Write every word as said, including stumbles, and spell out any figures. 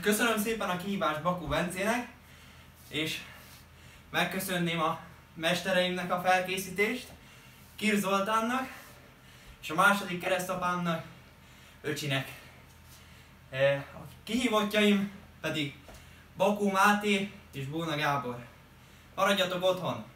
Köszönöm szépen a kihívást Bakó Bencének, és megköszönném a mestereimnek a felkészítést, Kir Zoltánnak, és a második keresztapámnak, öcsinek. A kihívottjaim pedig Bakó Máté és Bóna Gábor. Maradjatok otthon!